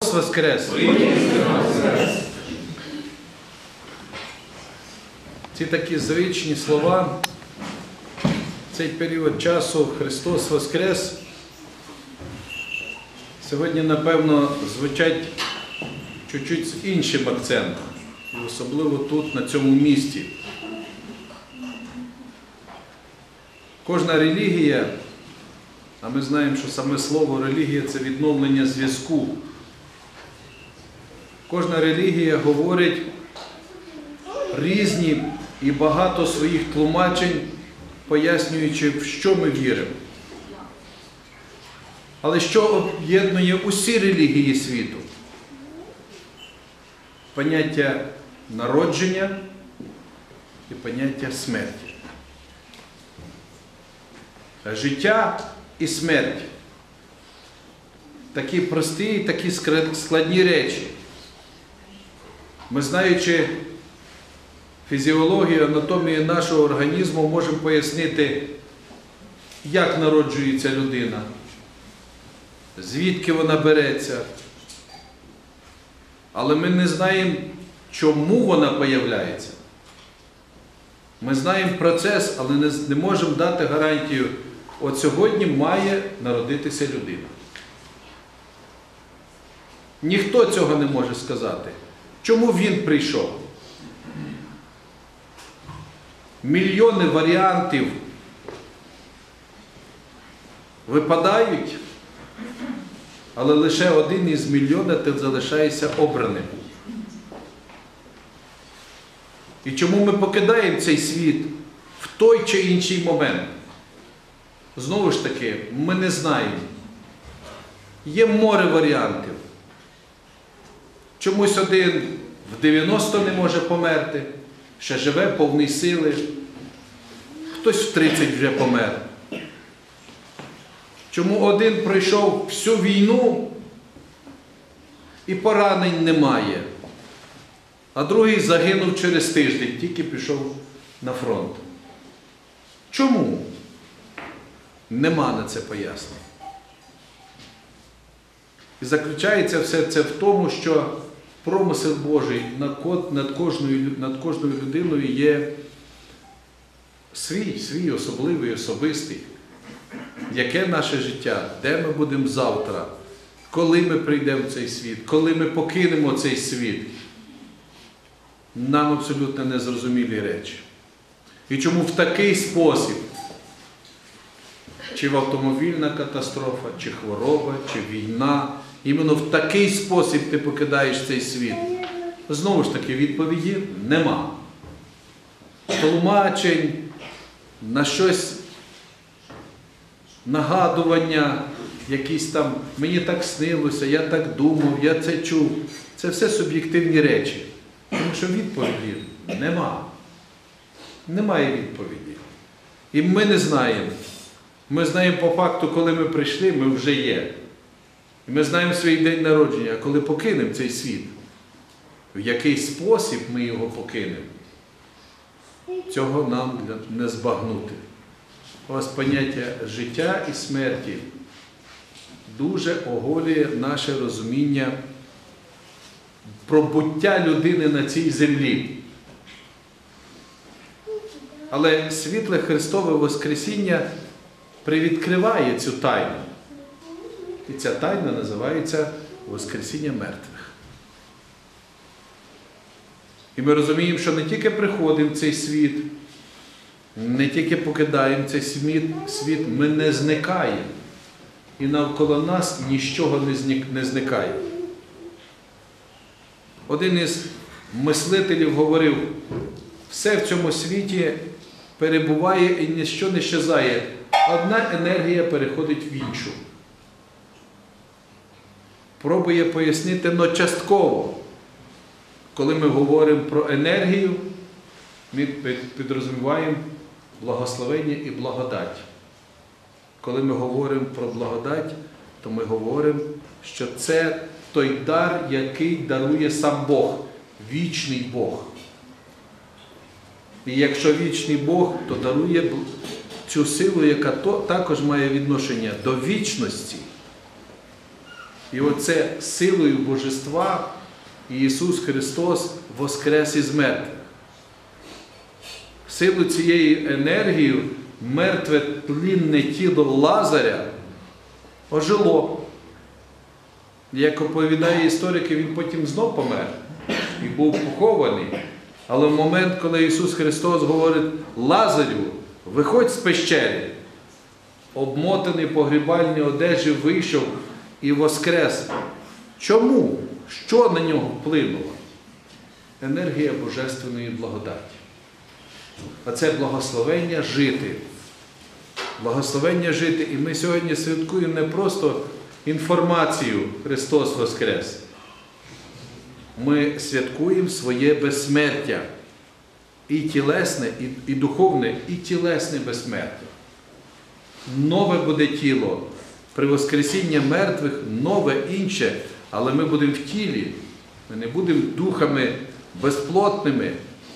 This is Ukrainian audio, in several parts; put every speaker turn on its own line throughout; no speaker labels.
Воскрес! Ці такі звичні слова, цей період часу Христос Воскрес, сьогодні, напевно, звучать чуть-чуть з іншим акцентом, і особливо тут, на цьому місці. Кожна релігія, а ми знаємо, що саме слово релігія – це відновлення зв'язку. Кожна релігія говорить різні і багато своїх тлумачень, пояснюючи, в що ми віримо. Але що об'єднує усі релігії світу? Поняття народження і поняття смерті. Життя і смерть – такі прості і такі складні речі. Ми, знаючи фізіологію, анатомію нашого організму, можемо пояснити, як народжується людина, звідки вона береться. Але ми не знаємо, чому вона появляється. Ми знаємо процес, але не можемо дати гарантію, от сьогодні має народитися людина. Ніхто цього не може сказати. Чому він прийшов? Мільйони варіантів випадають, але лише один із мільйона ти залишаєшся обраним. І чому ми покидаємо цей світ в той чи інший момент? Знову ж таки, ми не знаємо. Є море варіантів. Чомусь один в 90 не може померти, ще живе повний сили. Хтось в 30 вже помер. Чому один пройшов всю війну і поранень немає, а другий загинув через тиждень, тільки пішов на фронт. Чому? Нема на це пояснення. І заключається все це в тому, що промисел Божий над кожною людиною є свій особливий, особистий. Яке наше життя, де ми будемо завтра, коли ми прийдемо в цей світ, коли ми покинемо цей світ. Нам абсолютно незрозумілі речі. І чому в такий спосіб, чи автомобільна катастрофа, чи хвороба, чи війна, іменно в такий спосіб ти покидаєш цей світ. Знову ж таки, відповіді нема. Тлумачень на щось, нагадування, якісь там, мені так снилося, я так думав, я це чув. Це все суб'єктивні речі. Тому що відповіді нема. Немає відповіді. І ми не знаємо. Ми знаємо по факту, коли ми прийшли, ми вже є. І ми знаємо свій день народження, а коли покинемо цей світ, в який спосіб ми його покинемо, цього нам не збагнути. Ось поняття життя і смерті дуже оголює наше розуміння про буття людини на цій землі. Але світле Христове Воскресіння привідкриває цю тайну. І ця тайна називається Воскресіння мертвих. І ми розуміємо, що не тільки приходимо в цей світ, не тільки покидаємо цей світ, ми не зникаємо. І навколо нас нічого не зникає. Один із мислителів говорив, все в цьому світі перебуває і ніщо не щезає. Одна енергія переходить в іншу. Пробує пояснити, но частково. Коли ми говоримо про енергію, ми підрозуміваємо благословення і благодать. Коли ми говоримо про благодать, то ми говоримо, що це той дар, який дарує сам Бог, вічний Бог. І якщо вічний Бог, то дарує цю силу, яка також має відношення до вічності. І оце силою Божества Ісус Христос воскрес із мертвих. Силу цієї енергії мертве тлінне тіло Лазаря ожило. Як оповідає історики, він потім знов помер і був похований. Але в момент, коли Ісус Христос говорить: Лазарю, виходь з пещери, обмотаний погрібальні одежі вийшов і воскрес. Чому? Що на нього вплинуло? Енергія Божественної благодаті. А це благословення жити. Благословення жити. І ми сьогодні святкуємо не просто інформацію «Христос воскрес». Ми святкуємо своє безсмертя. І тілесне, і духовне, і тілесне безсмертя. Нове буде тіло. При воскресінні мертвих нове, інше. Але ми будемо в тілі. Ми не будемо духами безплотними.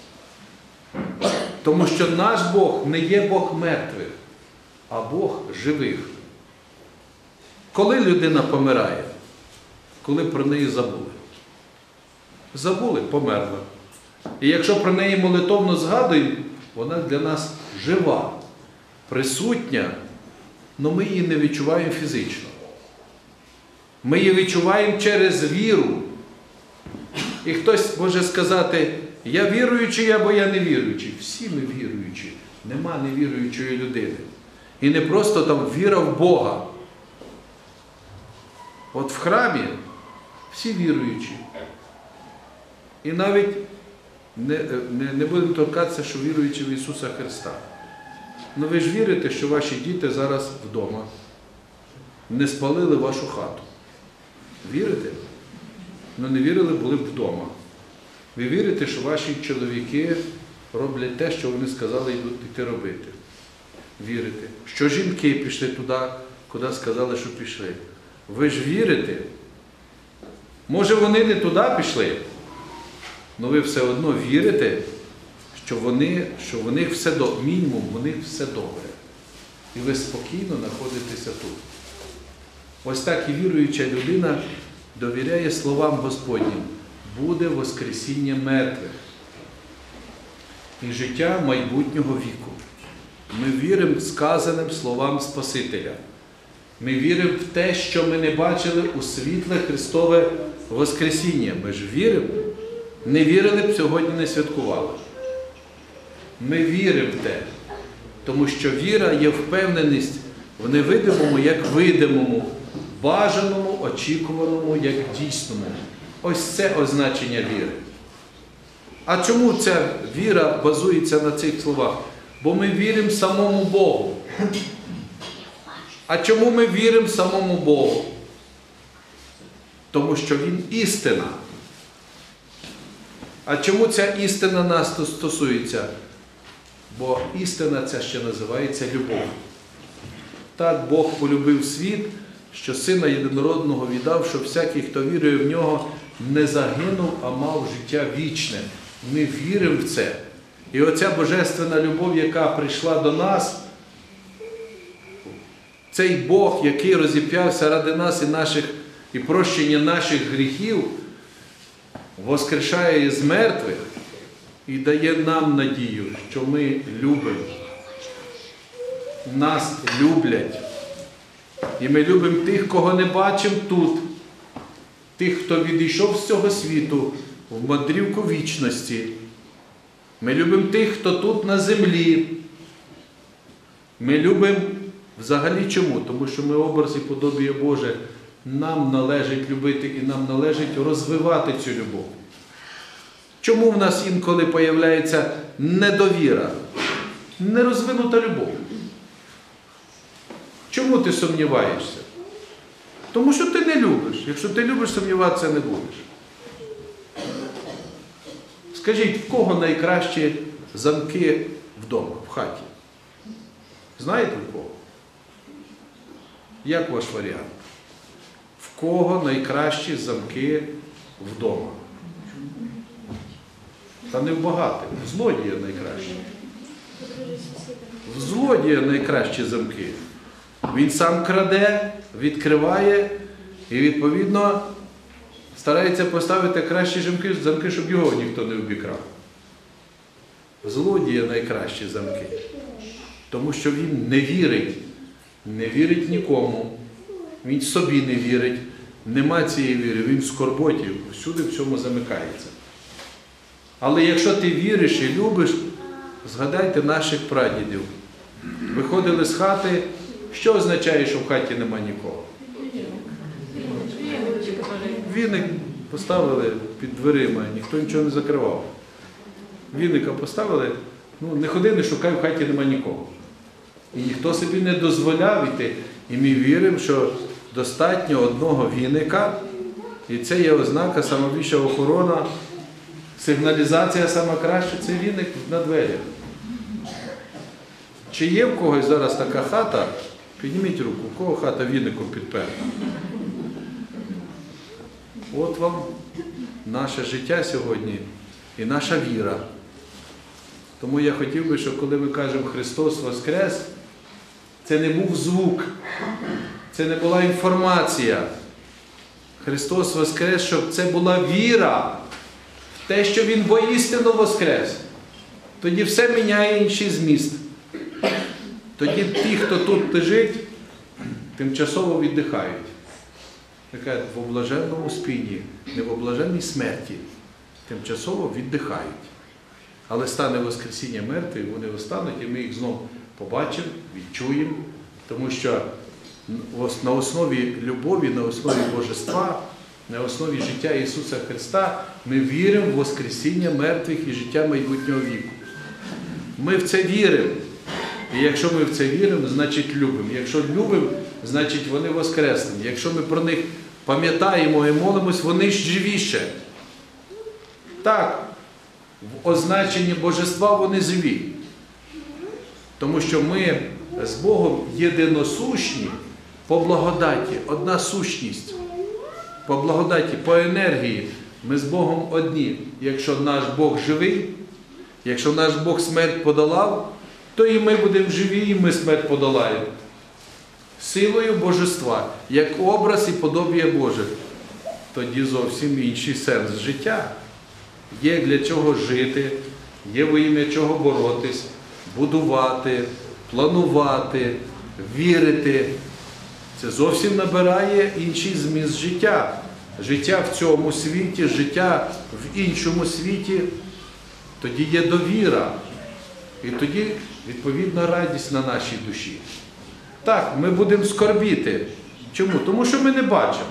Тому що наш Бог не є Бог мертвих, а Бог живих. Коли людина помирає? Коли про неї забули. Забули, померла. І якщо про неї молитовно згадуємо, вона для нас жива, присутня, але ми її не відчуваємо фізично. Ми її відчуваємо через віру. І хтось може сказати: я віруючий або я невіруючий. Всі ми віруючі. Нема невіруючої людини. І не просто там віра в Бога. От в храмі всі віруючі. І навіть не будемо торкатися, що віруючи в Ісуса Христа. Ну ви ж вірите, що ваші діти зараз вдома не спалили вашу хату. Вірите? Ну не вірили, були б вдома. Ви вірите, що ваші чоловіки роблять те, що вони сказали йти робити. Вірите. Що жінки пішли туди, куди сказали, що пішли. Ви ж вірите? Може вони не туди пішли, але ви все одно вірите, що в них все добре, мінімум, в них все добре. І ви спокійно знаходитеся тут. Ось так і віруюча людина довіряє словам Господнім. Буде воскресіння мертвих і життя майбутнього віку. Ми віримо сказаним словам Спасителя. Ми віримо в те, що ми не бачили у світле Христове воскресіння. Ми ж віримо. Не вірили б, сьогодні не святкували. Ми віримо в те, тому що віра є впевненість в невидимому, як видимому, бажаному, очікуваному, як дійсному. Ось це означення віри. А чому ця віра базується на цих словах? Бо ми віримо самому Богу. А чому ми віримо самому Богу? Тому що Він істина. А чому ця істина нас стосується? Бо істина ця ще називається любов. Так Бог полюбив світ, що Сина Єдинородного віддав, щоб всякий, хто вірує в Нього, не загинув, а мав життя вічне. Ми віримо в це. І оця божественна любов, яка прийшла до нас, цей Бог, який розіп'явся ради нас і прощення наших гріхів, воскрешає із мертвих і дає нам надію, що ми любимо. Нас люблять. І ми любимо тих, кого не бачимо тут. Тих, хто відійшов з цього світу в мандрівку вічності. Ми любимо тих, хто тут на землі. Ми любимо взагалі чому? Тому що ми образ і подобіє Боже. Нам належить любити і нам належить розвивати цю любов. Чому в нас інколи появляється недовіра, нерозвинута любов? Чому ти сумніваєшся? Тому що ти не любиш. Якщо ти любиш, сумніватися не будеш. Скажіть, в кого найкращі замки вдома, в хаті? Знаєте в кого? Як ваш варіант? В кого найкращі замки вдома? Та не в багатих, в злодія найкращі. В злодія найкращі замки. Він сам краде, відкриває І відповідно старається поставити кращі замки, щоб його ніхто не обікрав. Злодія найкращі замки. Тому що він не вірить нікому, він собі не вірить, нема цієї віри, він в скорботі, всюди в цьому замикається. Але якщо ти віриш і любиш, згадайте наших прадідів. Виходили з хати, що означає, що в хаті нема нікого? Віник поставили під дверима, ніхто нічого не закривав. Віника поставили, не ходи, не шукай, в хаті нема нікого. І ніхто собі не дозволяв іти. І ми віримо, що достатньо одного віника, і це є ознака, найбільша охорона, сигналізація сама краща – це віник на дверях. Чи є в когось зараз така хата? Підніміть руку, у кого хата віником підперта? От вам наше життя сьогодні і наша віра. Тому я хотів би, щоб коли ми кажемо «Христос Воскрес», це не був звук, це не була інформація. Христос Воскрес, щоб це була віра в те, що Він воістину Воскрес. Тоді все міняє інший зміст. Тоді ті, хто тут лежить, тимчасово віддихають. Таке в облаженному спінні, не в облаженній смерті. Тимчасово віддихають. Але стане Воскресіння мертвих, вони встануть, і ми їх знову побачимо, відчуємо. Тому що на основі любові, на основі Божества, на основі життя Ісуса Христа ми віримо в Воскресіння мертвих і життя майбутнього віку. Ми в це віримо. І якщо ми в це віримо, значить любимо. Якщо любимо, значить вони воскреснені. Якщо ми про них пам'ятаємо і молимось, вони ж живіше. Так, в означенні Божества вони живі. Тому що ми з Богом єдиносущні по благодаті, одна сущність. По благодаті, по енергії ми з Богом одні. Якщо наш Бог живий, якщо наш Бог смерть подолав, то і ми будемо живі, і ми смерть подолаємо. Силою Божества, як образ і подобія Боже. Тоді зовсім інший сенс життя. Є для чого жити, є во ім'я чого боротись, будувати, планувати, вірити. Це зовсім набирає інший зміст життя. Життя в цьому світі, життя в іншому світі. Тоді є довіра. І тоді, відповідно, радість на нашій душі. Так, ми будемо скорбіти. Чому? Тому що ми не бачимо.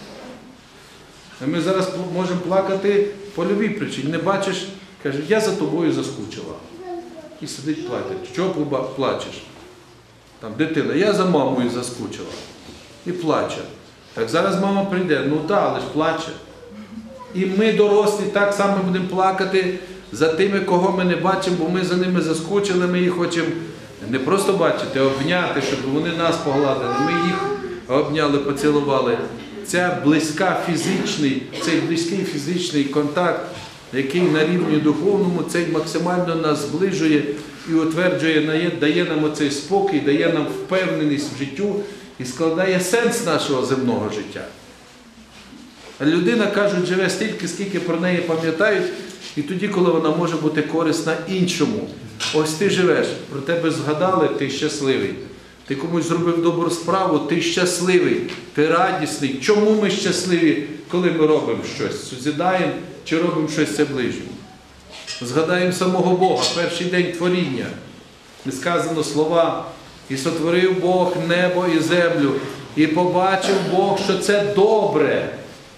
Ми зараз можемо плакати по любій причині. Не бачиш, каже, я за тобою заскучила. І сидить плаче. Чого плачеш? Там дитина, я за мамою заскучила. І плаче. Так зараз мама прийде, але ж плаче. І ми, дорослі, так само будемо плакати за тими, кого ми не бачимо, бо ми за ними заскучили, ми їх хочемо не просто бачити, а обняти, щоб вони нас погладили. Ми їх обняли, поцілували. Цей близький фізичний контакт, який на рівні духовному, цей максимально нас зближує і утверджує, дає нам оцей спокій, дає нам впевненість в життю і складає сенс нашого земного життя. А людина, кажуть, живе стільки, скільки про неї пам'ятають, і тоді, коли вона може бути корисна іншому. Ось ти живеш, про тебе згадали, ти щасливий. Ти комусь зробив добру справу, ти щасливий, ти радісний. Чому ми щасливі, коли ми робимо щось? Созідаємо чи робимо щось це ближньому? Згадаємо самого Бога, перший день творіння. Не сказано слова, і сотворив Бог небо і землю, і побачив Бог, що це добре.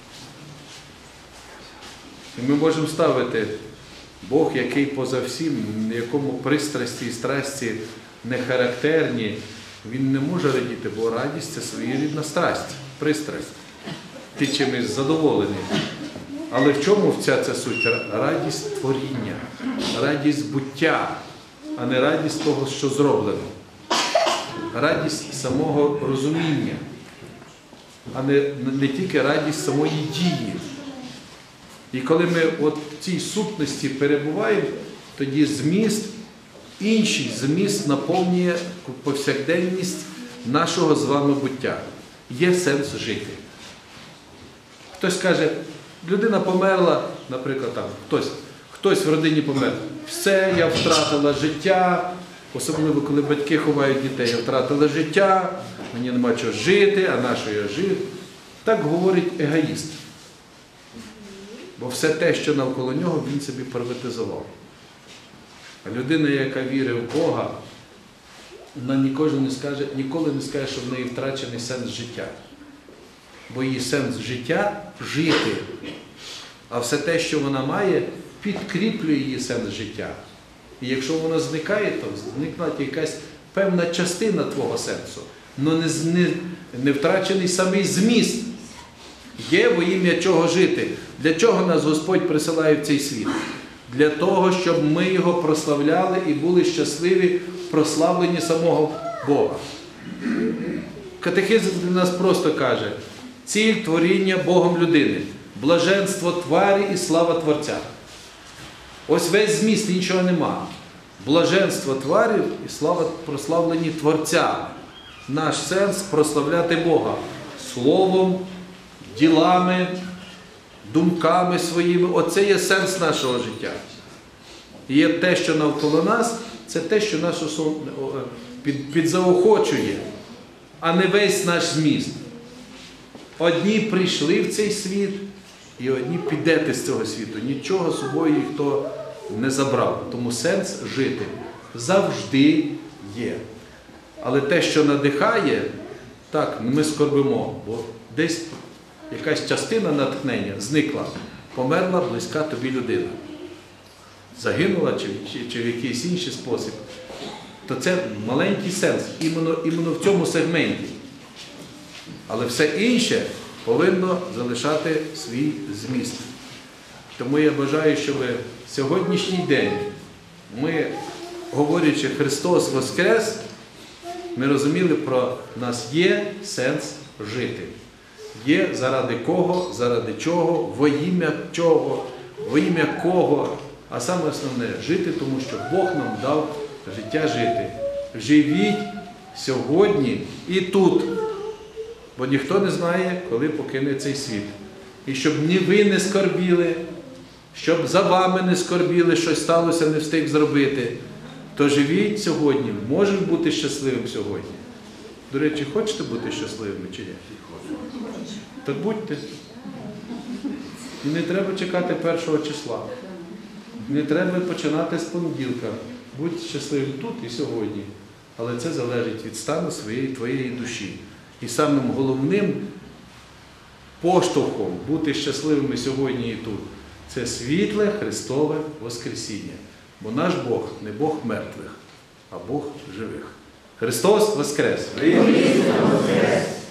І ми можемо ставити Бог, який поза всім, якому пристрасті і страсті не характерні, він не може радіти, бо радість – це своєрідна страсть, пристрасть. Ти чимось задоволений. Але в чому вся ця суть? Радість творіння, радість буття, а не радість того, що зроблено. Радість самого розуміння, а не тільки радість самої дії. І коли ми в цій сутності перебуваємо, тоді інший зміст наповнює повсякденність нашого з вами буття. Є сенс жити. Хтось каже, людина померла, наприклад, там, хтось в родині помер. Все, я втратила життя, особливо, коли батьки ховають дітей, я втратила життя, мені нема чого жити, а на що я жив. Так говорить егоїст. Бо все те, що навколо нього, він собі приватизував. А людина, яка вірить в Бога, вона ніколи не скаже, що в неї втрачений сенс життя. Бо її сенс життя – жити. А все те, що вона має, підкріплює її сенс життя. І якщо воно зникає, то зникне якась певна частина твого сенсу. Але не втрачений самий зміст. Є во ім'я чого жити. Для чого нас Господь присилає в цей світ? Для того, щоб ми Його прославляли і були щасливі в прославленні самого Бога. Катехизм для нас просто каже: ціль творіння Богом людини, блаженство тварі і слава Творця. Ось весь зміст, нічого нема. Блаженство тварів і слава прославлені Творця. Наш сенс – прославляти Бога словом, ділами, думками своїми. Оце є сенс нашого життя. І є те, що навколо нас, це те, що нас підзаохочує, а не весь наш зміст. Одні прийшли в цей світ, і одні підете з цього світу. Нічого з собою ніхто не забрав. Тому сенс жити завжди є. Але те, що надихає, так, ми скорбимо, бо десь якась частина натхнення зникла, померла близька тобі людина. Загинула чи в якийсь інший спосіб. То це маленький сенс, іменно в цьому сегменті. Але все інше повинно залишати свій зміст. Тому я бажаю, щоб сьогоднішній день ми, говорячи «Христос Воскрес», ми розуміли, про нас є сенс жити. Є заради кого, заради чого, во ім'я кого. А саме основне – жити, тому що Бог нам дав життя жити. Живіть сьогодні і тут. Бо ніхто не знає, коли покине цей світ. І щоб ні ви не скорбіли, щоб за вами не скорбіли, щось сталося, не встиг зробити, то живіть сьогодні. Можеш бути щасливим сьогодні. До речі, хочете бути щасливими чи ні? Так будьте. І не треба чекати 1 числа. Не треба починати з понеділка. Будь щасливим тут і сьогодні. Але це залежить від стану твоєї душі. І самим головним поштовхом бути щасливими сьогодні і тут – це світле Христове Воскресіння. Бо наш Бог не Бог мертвих, а Бог живих. Христос Воскрес!